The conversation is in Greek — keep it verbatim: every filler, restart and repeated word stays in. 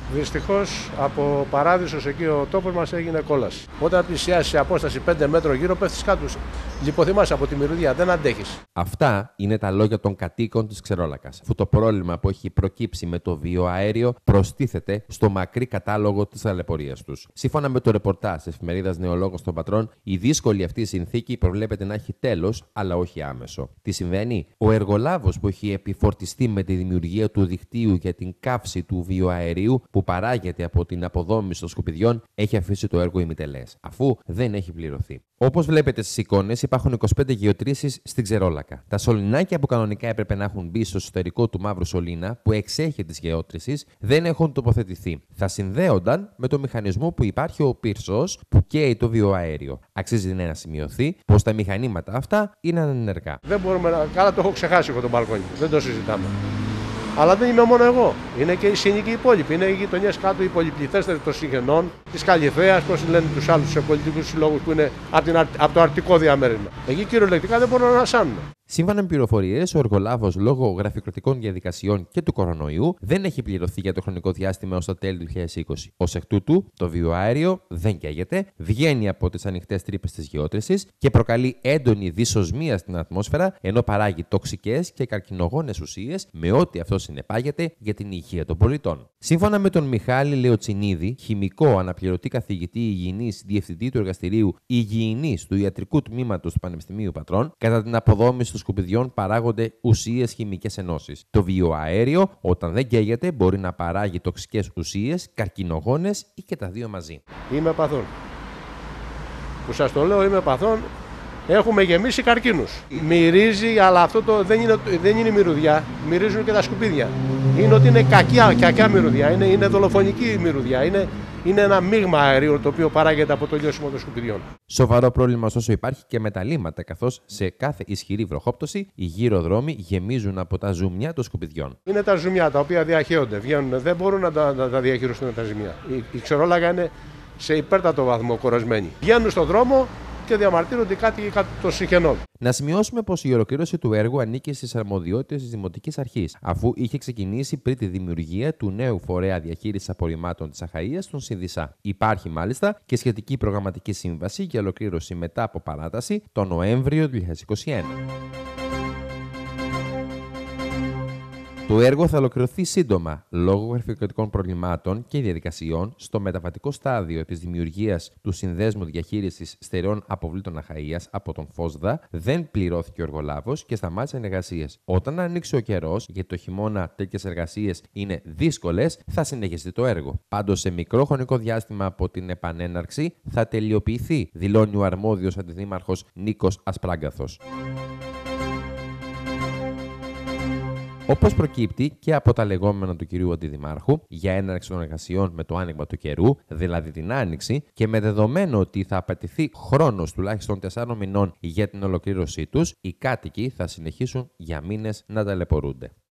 Δυστυχώς από Παράδεισος εκεί ο τόπος μας έγινε κόλαση. Όταν πλησιάσει σε απόσταση πέντε μέτρων γύρω, πέφτεις κάτω. Λιποθυμάσαι από τη μυρωδιά, δεν αντέχεις. Αυτά είναι τα λόγια των κατοίκων της Ξερόλακας, αφού το πρόβλημα που έχει προκύψει με το βιοαέριο προστίθεται στο μακρύ κατάλογο της ταλαιπωρίας τους. Σύμφωνα με το ρεπορτάζ της εφημερίδας Νεολόγος των Πατρών, η δύσκολη αυτή συνθήκη προβλέπεται να έχει τέλος, αλλά όχι άμεσο. Τι συμβαίνει? Ο εργολάβος που έχει επιφορτιστεί με τη δημιουργία του δικτύου για την καύση του βιοαερίου που παράγεται από την αποδόμηση των σκουπιδιών έχει αφήσει το έργο ημιτελές, αφού δεν έχει πληρωθεί. Όπως βλέπετε στις εικόνες, υπάρχουν είκοσι πέντε γεωτρήσεις στην Ξερόλακα. Τα σωληνάκια που κανονικά έπρεπε να έχουν μπει στο εσωτερικό του μαύρου σωλήνα, που εξέχει της γεώτρησης, δεν έχουν τοποθετηθεί. Θα συνδέονταν με το μηχανισμό που υπάρχει ο πύρσος που καίει το βιοαέριο. Αξίζει να σημειωθεί πως τα μηχανήματα αυτά είναι ανενεργά. Δεν μπορούμε να. Καλά, το έχω ξεχάσει εγώ τον μπαλκόνι. Δεν το συζητάμε. Αλλά δεν είμαι μόνο εγώ. Είναι και οι σύνοικοι υπόλοιποι. Είναι οι γειτονιές κάτω, οι πολυπληθέστεροι των συγγενών, της Καλυθέας, πώς λένε τους άλλους πολιτικούς συλλόγους που είναι από, την, από το αρκτικό διαμέρισμα. Εκεί κυριολεκτικά δεν μπορούν να σάνουν. Σύμφωνα με πληροφορίες, ο εργολάβος λόγω γραφειοκρατικών διαδικασιών και του κορονοϊού δεν έχει πληρωθεί για το χρονικό διάστημα ως το τέλη του δύο χιλιάδες είκοσι. Ως εκ τούτου, το βιοαέριο δεν καίγεται, βγαίνει από τις ανοιχτές τρύπες της γεώτρησης και προκαλεί έντονη δυσοσμία στην ατμόσφαιρα, ενώ παράγει τοξικές και καρκινογόνες ουσίες με ό,τι αυτό συνεπάγεται για την υγεία των πολιτών. Σύμφωνα με τον Μιχάλη Λεοτσινίδη, χημικό αναπληρωτή καθηγητή υγιεινής διευθυντή του εργαστηρίου υγιεινής του ιατρικού τμήματος του Πανεπιστημίου Πατρών, κατά την αποδόμηση των σκουπιδιών παράγονται ουσίες χημικές ενώσεις. Το βιοαέριο, όταν δεν καίγεται, μπορεί να παράγει τοξικές ουσίες, καρκινογόνες ή και τα δύο μαζί. Είμαι παθών. Που σας το λέω, είμαι παθών. Έχουμε γεμίσει καρκίνους. Μυρίζει, αλλά αυτό το, δεν, είναι, δεν είναι μυρωδιά. Μυρίζουν και τα σκουπίδια. Είναι ότι είναι κακιά, κακιά μυρωδιά. Είναι, είναι δολοφονική μυρωδιά. Είναι, είναι ένα μείγμα αερίου το οποίο παράγεται από το λιώσιμο των σκουπιδιών. Σοβαρό πρόβλημα ωστόσο υπάρχει και με τα λίμματα, καθώς σε κάθε ισχυρή βροχόπτωση οι γύρω δρόμοι γεμίζουν από τα ζουμιά των σκουπιδιών. Είναι τα ζουμιά τα οποία διαχέονται, βγαίνουν, δεν μπορούν να τα, να τα διαχειριστούν τα ζουμιά. Η, η Ξερόλακα είναι σε υπέρτατο βαθμό κορεσμένη. Βγαίνουν στον δρόμο και διαμαρτύρονται κάτι των συγγενών. Να σημειώσουμε πως η ολοκλήρωση του έργου ανήκει στις αρμοδιότητες της Δημοτικής Αρχής, αφού είχε ξεκινήσει πριν τη δημιουργία του νέου φορέα διαχείρισης απορριμμάτων της Αχαΐας, τον ΣΥΔΙΣΑ. Υπάρχει μάλιστα και σχετική προγραμματική σύμβαση για ολοκλήρωση μετά από παράταση τον Νοέμβριο του δύο χιλιάδες είκοσι ένα. Το έργο θα ολοκληρωθεί σύντομα λόγω γραφειοκρατικών προβλημάτων και διαδικασιών στο μεταβατικό στάδιο της δημιουργίας του Συνδέσμου Διαχείρισης Στερεών Αποβλήτων Αχαΐας από τον ΦΟΣΔΑ. Δεν πληρώθηκε ο εργολάβος και σταμάτησαν εργασίες. Όταν ανοίξει ο καιρός, γιατί το χειμώνα τέτοιες εργασίες είναι δύσκολες, θα συνεχιστεί το έργο. Πάντως, σε μικρό χρονικό διάστημα από την επανέναρξη θα τελειοποιηθεί, δηλώνει ο αρμόδιος αντιδήμαρχος Νίκος Ασπράγκαθος. Όπως προκύπτει και από τα λεγόμενα του κυρίου Αντιδημάρχου για έναρξη των εργασιών με το άνοιγμα του καιρού, δηλαδή την Άνοιξη, και με δεδομένο ότι θα απαιτηθεί χρόνος τουλάχιστον τεσσάρων μηνών για την ολοκλήρωσή τους, οι κάτοικοι θα συνεχίσουν για μήνες να ταλαιπωρούνται.